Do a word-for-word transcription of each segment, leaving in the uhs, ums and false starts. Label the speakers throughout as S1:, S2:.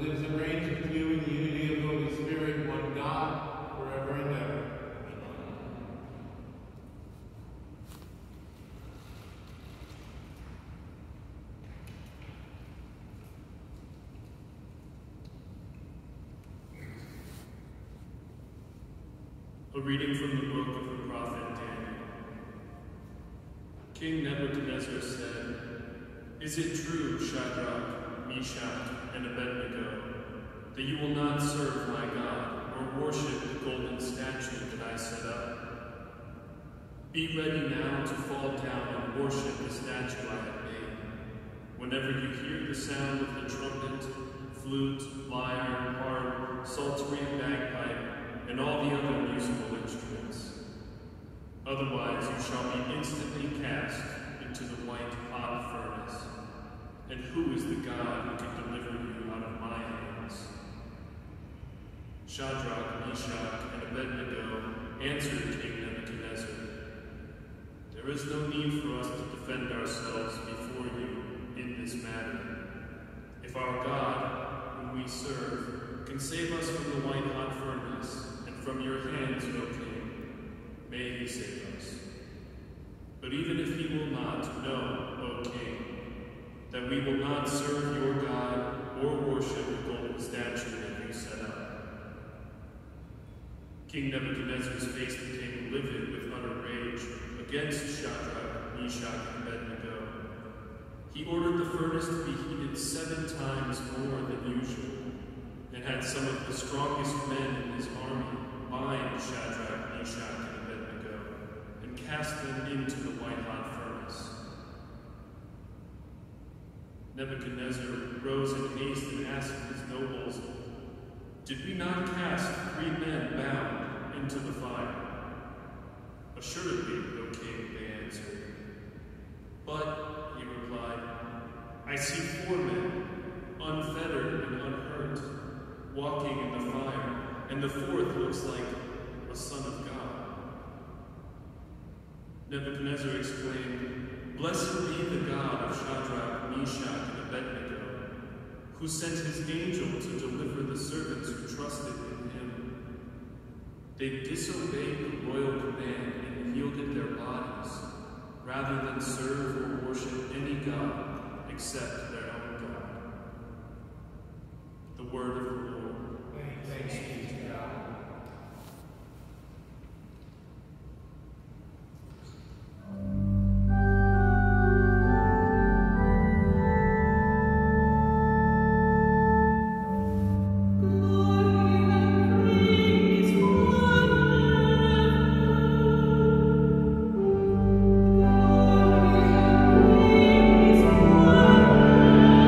S1: lives and reigns with you in the unity of the Holy Spirit, one God, forever and ever.
S2: A reading from the book of the prophet Daniel. King Nebuchadnezzar said, "Is it true, Shadrach, Meshach, and Abednego, that you will not serve my God or worship the golden statue that I set up? Be ready now to fall down and worship the statue I have made. Whenever you hear the sound of the trumpet, flute, lyre, harp, psaltery, bagpipe, and all the other musical instruments. Otherwise you shall be instantly cast into the white hot furnace. And who is the God who can deliver you out of my hands?" Shadrach, Meshach, and Abednego answered King Nebuchadnezzar, "There is no need for us to defend ourselves before you in this matter. If our God, whom we serve, can save us from the white hot furnace, from your hands, O King, may he save us. But even if he will not, know, O King, that we will not serve your God or worship the golden statue that you set up." King Nebuchadnezzar's face became livid with utter rage against Shadrach, Meshach, and Abednego. He ordered the furnace to be heated seven times more than usual, and had some of the strongest men in his army bind Shadrach, Meshach, and Abednego, and cast them into the white-hot furnace. Nebuchadnezzar rose in haste and asked his nobles, "Did we not cast three men bound into the fire?" "Assuredly, O king," they answered. "But," he replied, "I see four men, unfettered and unhurt, walking in the fire, and the fourth looks like a son of God." Nebuchadnezzar exclaimed, "Blessed be the God of Shadrach, Meshach, and Abednego, who sent his angel to deliver the servants who trusted in him. They disobeyed the royal command and yielded their bodies, rather than serve or worship any God except their own God." The word of the Lord.
S1: Thanks be to God.
S3: Thank you.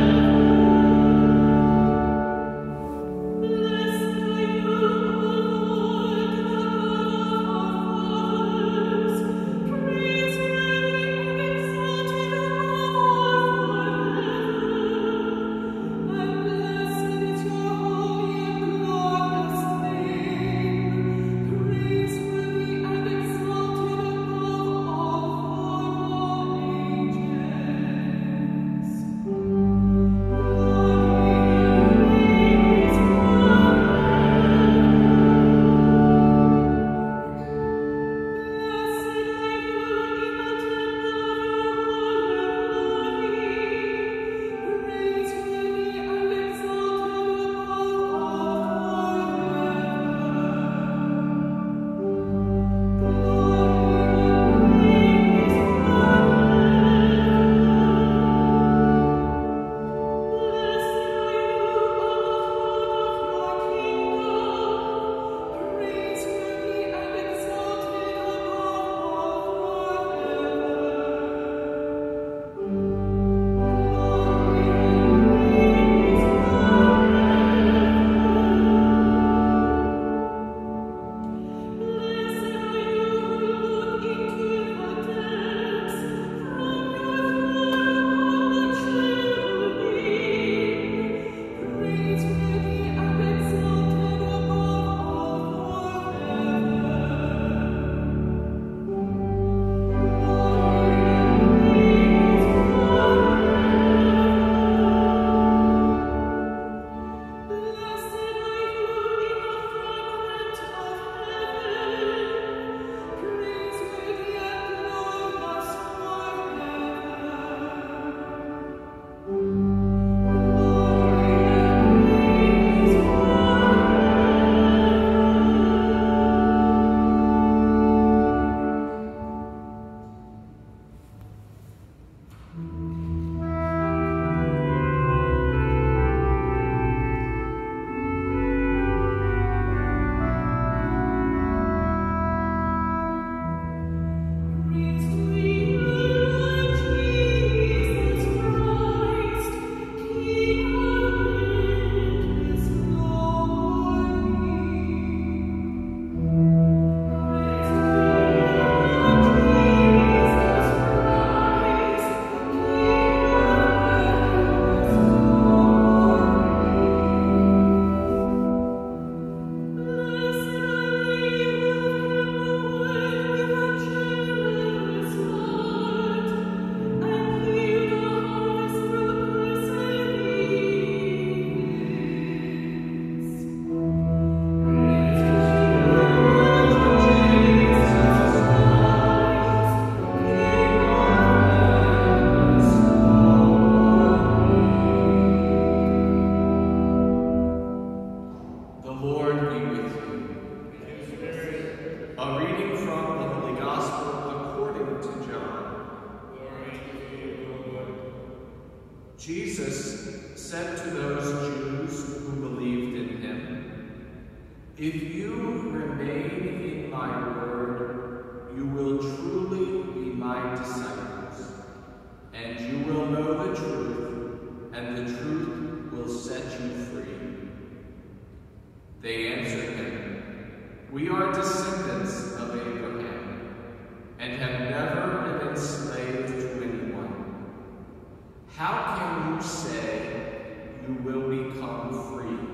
S3: said to those Jews who believed in him, "If you remain in my word, you will truly be my disciples, and you will know the truth, and the truth will set you free." They answered him, "We are descendants of Abraham, and have never been enslaved to anyone. How can you say you will become free?"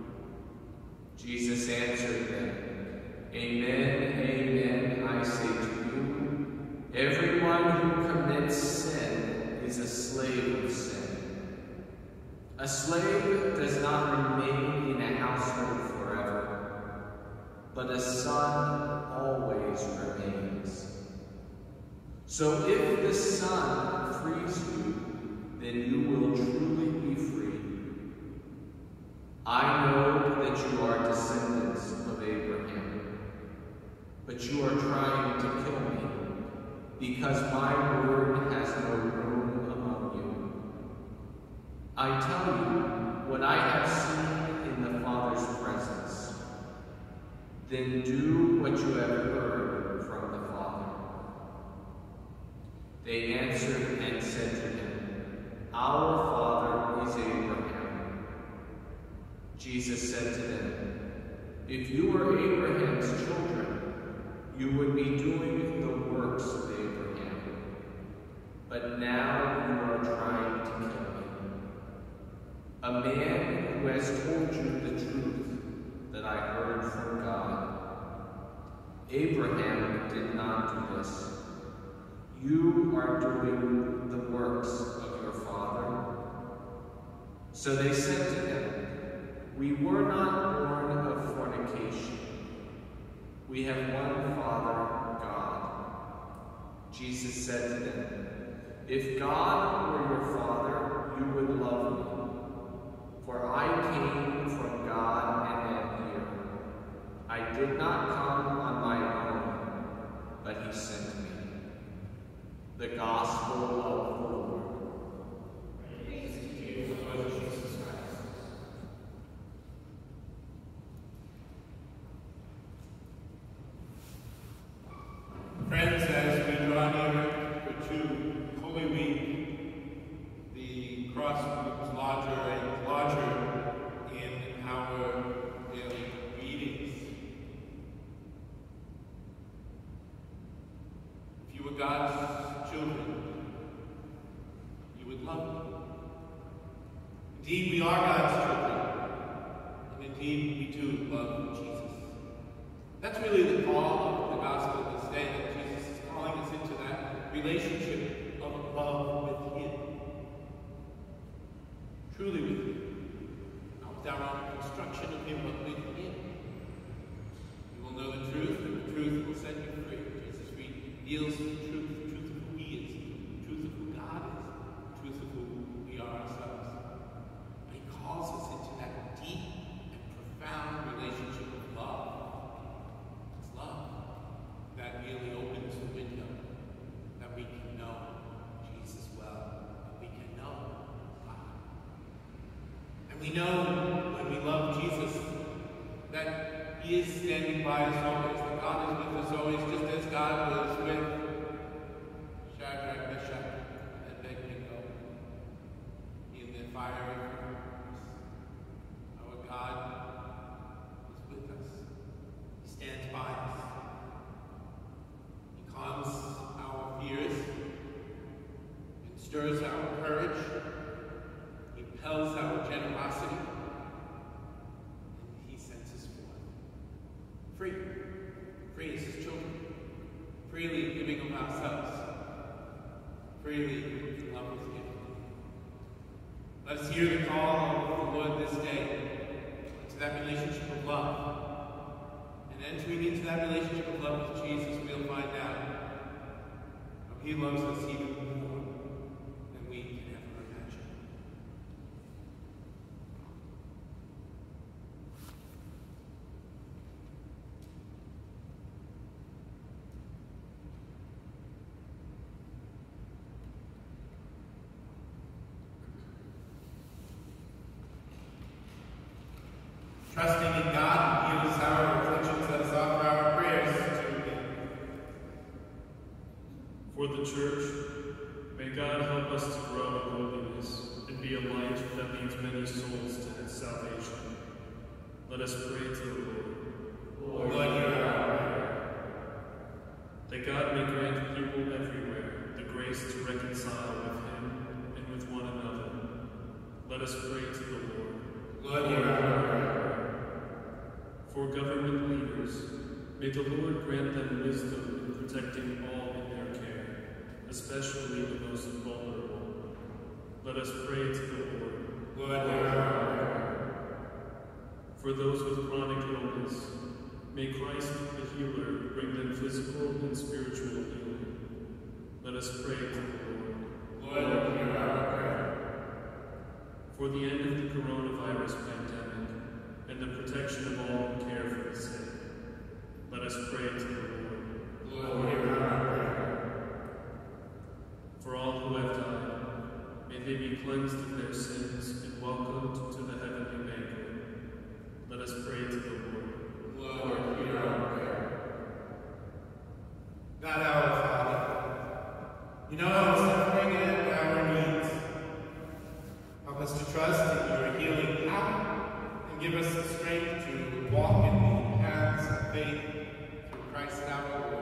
S3: Jesus answered them, "Amen, amen, I say to you, everyone who commits sin is a slave of sin. A slave does not remain in a household forever, but a son always remains. So if the Son frees you, then you will truly be free. I know that you are descendants of Abraham, but you are trying to kill me, because my word has no room among you. I tell you what I have seen in the Father's presence. Then do what you have heard from the Father." They answered and said to him, "Our father is Abraham." Jesus said to them, "If you were Abraham's children, you would be doing the works of Abraham. But now you are trying to kill me, a man who has told you the truth that I heard from God. Abraham did not do this. You are doing the works of your father." So they said to him, "We were not born of fornication. We have one Father, God." Jesus said to them, "If God were your Father, you would love me, for I came from God and am here. I did not come on my own, but he sent me." The Gospel of the Lord.
S1: Praise to you, Lord Jesus Christ. Friends, as we draw nearer to Holy Week, the cross becomes larger and larger in our daily readings. If you were God's children, you would love me. Indeed, we are God's children, and indeed, we too love Jesus. That's really the call of the gospel this day, that Jesus is calling us into that relationship of love with him. Truly with him. Not with our own construction of him, but with him. You will know the truth, and the truth will set you free. Jesus reveals the truth, the truth of who he is, the truth of who God is, the truth of who we are ourselves. And he calls us into that deep and profound relationship of love. It's love that really opens the window, that we can know Jesus well, that we can know God. And we know when we love Jesus that he is standing by us always, that God is with us always, just as God was with Shadrach, Meshach, and Abednego in the fiery furnace. Our God is with us. He stands by us. He calms our fears and stirs our courage. He impels our generosity. And he sends us forth. Free. Free as his children. Freely giving of ourselves. Freely in love with him. Let us hear the call of the Lord this day to that relationship of love. And entering into that relationship of love with Jesus, we'll find out how he loves us even more than we can ever imagine. trusting in God, He hears our afflictions, let us offer our prayers to Him.
S2: For the Church, may God help us to grow in holiness and be a light that leads many souls to His salvation. Let us pray to the Lord.
S1: Lord, hear our prayer.
S2: That God may grant people everywhere the grace to reconcile with Him and with one another. Let us pray to the Lord.
S1: Lord, hear our prayer.
S2: For government leaders, may the Lord grant them wisdom in protecting all in their care, especially the most vulnerable. Let us pray to the Lord.
S1: Lord, hear our prayer.
S2: For those with chronic illness, may Christ the healer bring them physical and spiritual healing. Let us pray to the Lord.
S1: Lord, hear our prayer.
S2: For the end of the coronavirus pandemic and the protection of all who care for the sick, let us pray to the Lord.
S1: Lord, hear our prayer.
S2: For all who have died, may they be cleansed of their sins and welcomed to the heavenly banquet. Let us pray to the Lord.
S1: Lord, hear our prayer. God, our Father, you know our suffering and our needs. Help us to trust in your healing power and give us the strength to walk in the paths of faith through Christ our Lord.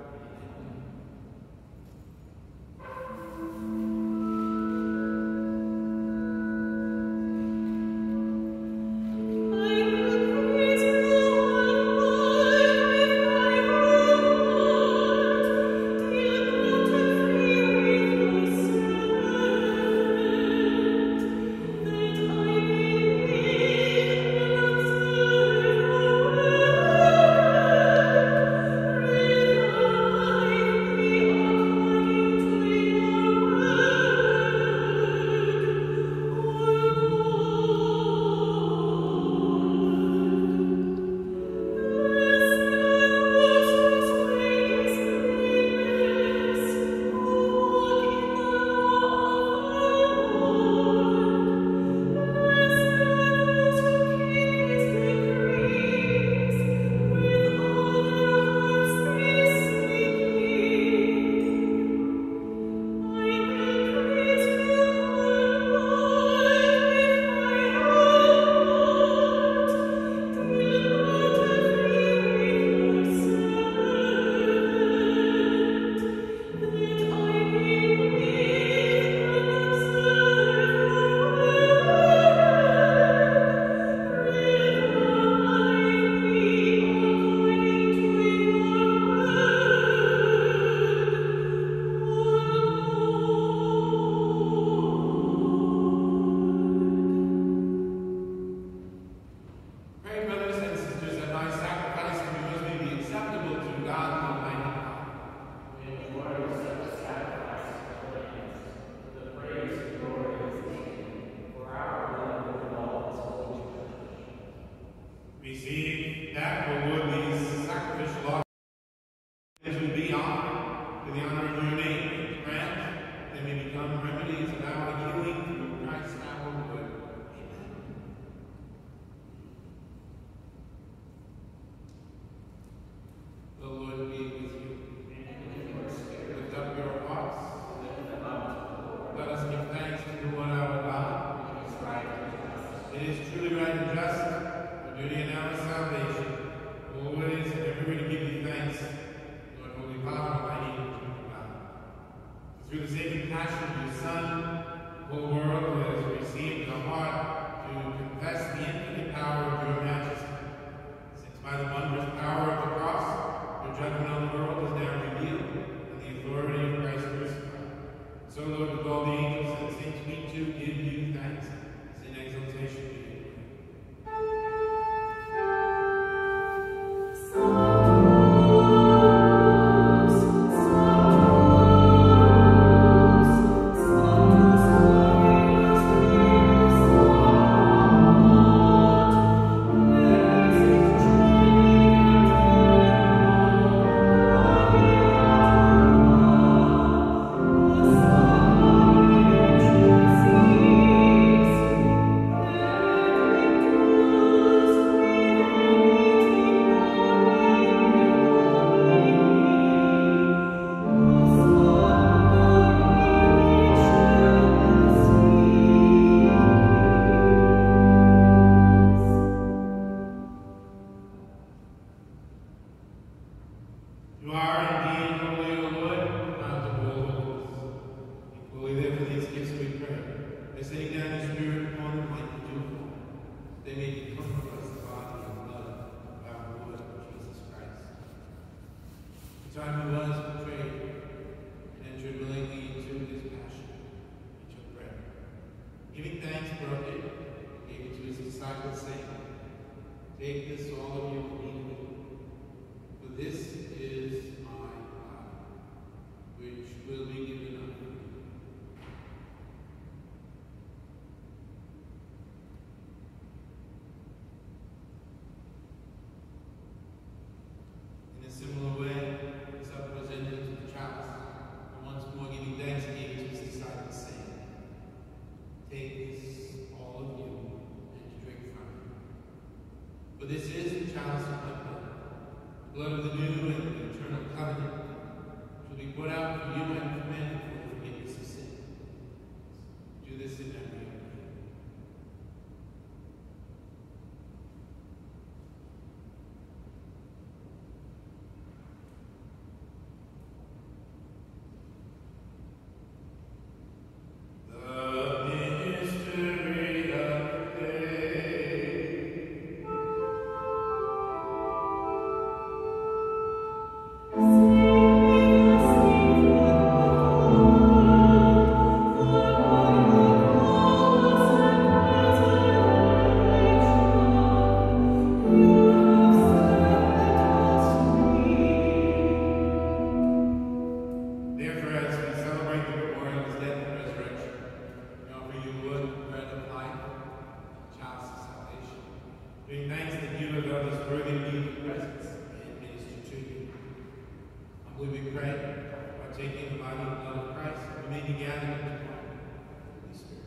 S1: Receive that, O Lord, these sacrificial offerings as we be honored to the honor of your name. Grant they may become remedies of our healing through Christ our Lord. Amen. The Lord be with you. And with your spirit. Lift up your hearts. Lift them up. Let us give thanks to the Lord our God. It is right and just. It is truly right and just. Duty and our salvation, always and everywhere to give you thanks, Lord, Holy Father, Almighty and true God. Through the saving passion of your Son, the whole world has received the heart to confess the infinite power of your majesty. Since by the wondrous power of the cross, your judgment on the world is now revealed, and the authority of Christ crucified. So, Lord, with all the angels and saints, we too give you thanks, as in exaltation to you.
S4: Thank you.
S1: the time he was betrayed and entered willingly into his passion, he took bread. Giving thanks, broke it, gave it to his disciples, saying, "Take this, all of you, and eat of it, for this is my body, which will be given up for you." In a similar way, the supper was ended into the chalice, and once more giving thanks, he gave it to his disciples, saying, "Take this, all of you, and drink from it. For this is the chalice of my blood, the blood of the new and eternal covenant, which will be poured out for you and for many for the forgiveness of sin. Do this in memory of me." Giving thanks that you have held us worthy of your presence and minister to you. Humbly we pray, partaking the body and blood of Christ, we may be gathered into one, Holy Spirit.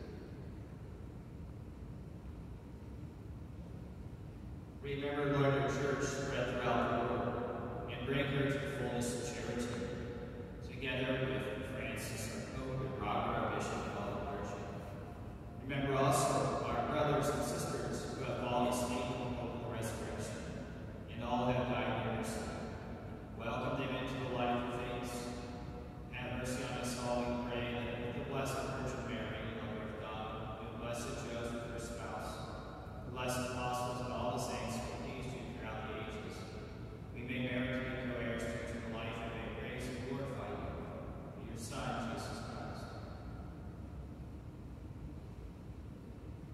S4: Remember, Lord, your church spread throughout the world, and bring her to the fullness of charity, together with Francis, our Pope, and Robert, our Bishop of all the clergy. Remember also our brothers and sisters who have fallen asleep in the hope of the resurrection, and all who have died in your sight. Welcome them into the light of things. Have mercy on us all, we pray, that with the Blessed Virgin Mary, Mother of God, with Blessed Joseph, her spouse, the blessed apostles, and all the saints who have pleased you throughout the ages, we may merit to be co-heirs to eternal life and may praise and glorify you through your Son, Jesus Christ.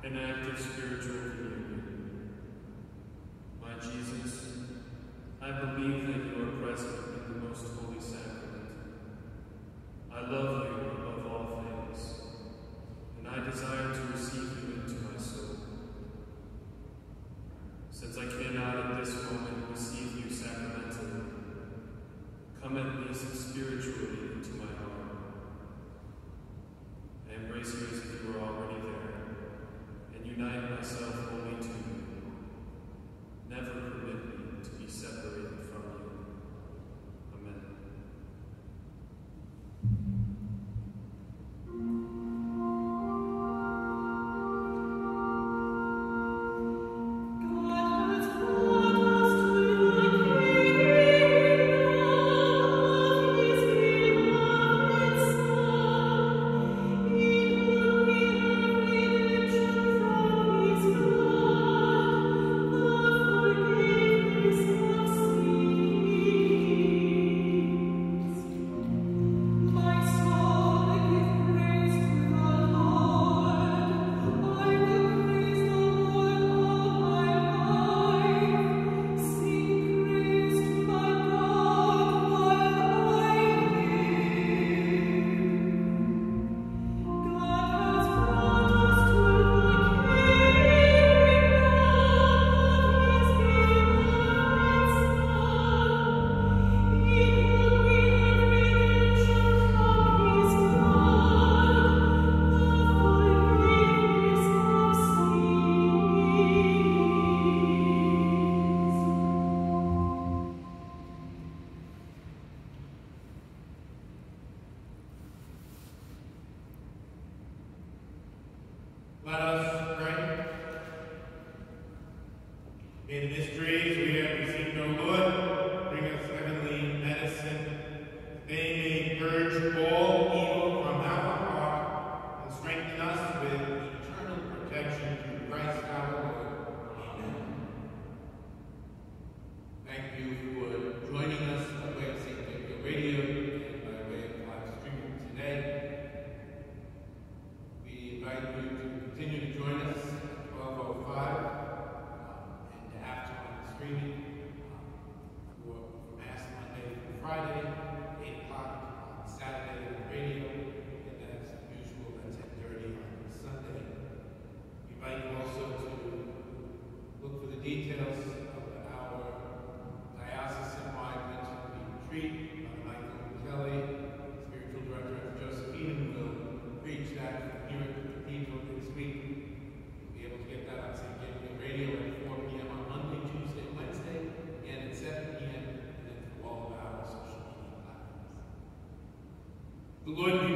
S2: an act of spiritual communion. My Jesus, I believe that you are present in the most holy sacrament. I love you above all things, and I desire to receive you into my soul. Since I cannot at this moment receive you sacramentally, come at least spiritually into my heart. I embrace you as if you were already there, and unite myself wholly to you. Never permit me to be separated from you. Amen.
S1: Let us pray. May the mysteries we have received, O Lord, bring us heavenly medicine. They may purge all evil from our heart and strengthen us with eternal protection through Christ our Lord. Amen. Thank you for joining us by way of Saint Gabriel Radio and by way of live streaming today. We invite you to continue to join us at twelve oh five um, and after on the streaming um, for Mass Monday through Friday, eight o'clock on Saturday on the radio, and as usual at ten thirty on Sunday. We invite you also to look for the details of our diocesan-wide winter retreat. Uh, Michael Kelly, spiritual director of Josephine, will preach that here at the Cathedral next week. You'll be able to get that on Saint Gabriel Radio at four p m on Monday, Tuesday, Wednesday, and at seven p m and then through all of our social media platforms. The Lord